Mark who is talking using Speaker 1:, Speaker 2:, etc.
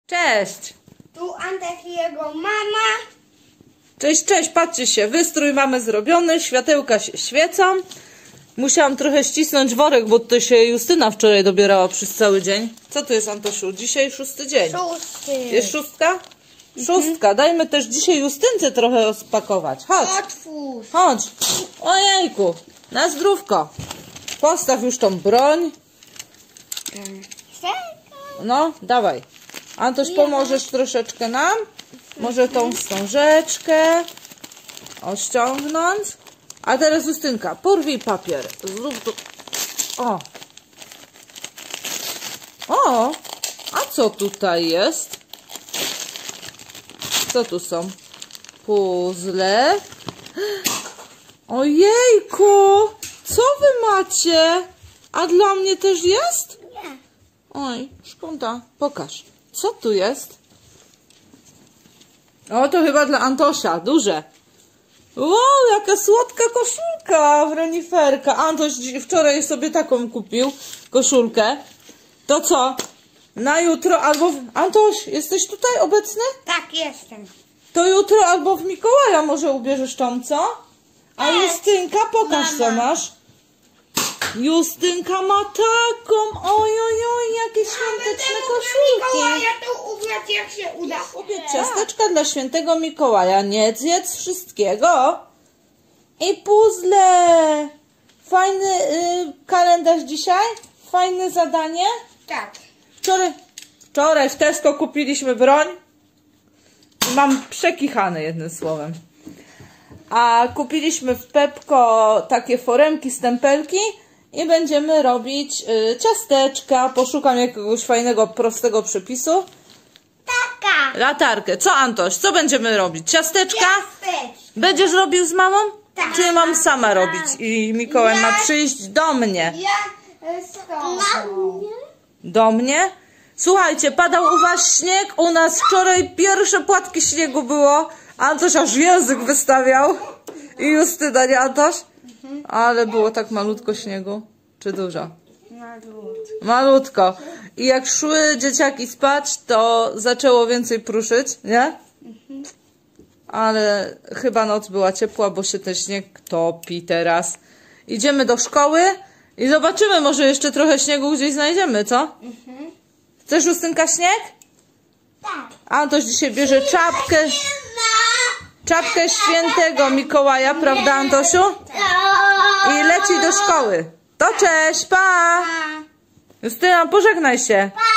Speaker 1: Cześć!
Speaker 2: Tu Antek i jego mama.
Speaker 1: Cześć, cześć, patrzcie się, wystrój mamy zrobiony, światełka się świecą. Musiałam trochę ścisnąć worek, bo tutaj się Justyna wczoraj dobierała przez cały dzień. Co tu jest, Antosiu? Dzisiaj 6. dzień.
Speaker 2: 6.
Speaker 1: Jest 6? 6. Dajmy też dzisiaj Justynce trochę rozpakować. Chodź.
Speaker 2: Otwórz.
Speaker 1: Chodź. Ojejku, na zdrówko. Postaw już tą broń. No, dawaj. Antoś, pomożesz troszeczkę nam? Może tą wstążeczkę ściągnąć. A teraz Justynka, porwij papier. Zrób to. O. O. A co tutaj jest? Co tu są? Puzzle. Ojejku. Co wy macie? A dla mnie też jest?
Speaker 2: Nie.
Speaker 1: Oj, szkoda. Pokaż. Co tu jest? O, to chyba dla Antosia. Duże. Wow, jaka słodka koszulka w reniferka. Antoś wczoraj sobie taką kupił koszulkę. To co? Na jutro albo... Antoś, jesteś tutaj obecny?
Speaker 2: Tak, jestem.
Speaker 1: To jutro albo w Mikołaja może ubierzesz tą, co? A Justynka, pokaż co masz. Justynka ma taką, oj, jakie świąteczne koszulki.
Speaker 2: Ja to ubrać jak się uda.
Speaker 1: Kupię ciasteczka dla świętego Mikołaja. Nie zjedz wszystkiego. I puzzle. Fajny kalendarz dzisiaj. Fajne zadanie.
Speaker 2: Tak.
Speaker 1: Wczoraj w Tesco kupiliśmy broń. Mam przekichane jednym słowem. A kupiliśmy w Pepko takie foremki, stempelki. I będziemy robić ciasteczka. Poszukam jakiegoś fajnego, prostego przepisu.
Speaker 2: Taka.
Speaker 1: Latarkę. Co, Antoś? Co będziemy robić? Ciasteczka?
Speaker 2: Ciasteczka.
Speaker 1: Będziesz robił z mamą?
Speaker 2: Tak.
Speaker 1: Czy mam sama robić? I Mikołaj ma przyjść do mnie.
Speaker 2: Ja
Speaker 1: Do mnie? Słuchajcie, padał u was śnieg. U nas wczoraj pierwsze płatki śniegu było. Antoś aż język wystawiał. I Justyna, nie Antoś? Ale było tak malutko śniegu. Czy dużo? Malutko. I jak szły dzieciaki spać, to zaczęło więcej pruszyć, nie? Ale chyba noc była ciepła, bo się ten śnieg topi teraz. Idziemy do szkoły i zobaczymy, może jeszcze trochę śniegu gdzieś znajdziemy, co? Chcesz, Justynka, śnieg?
Speaker 2: Tak.
Speaker 1: Antoś dzisiaj bierze czapkę świętego Mikołaja, prawda, Antosiu? I leci do szkoły. To cześć, pa! Justyna, pożegnaj się.
Speaker 2: Pa.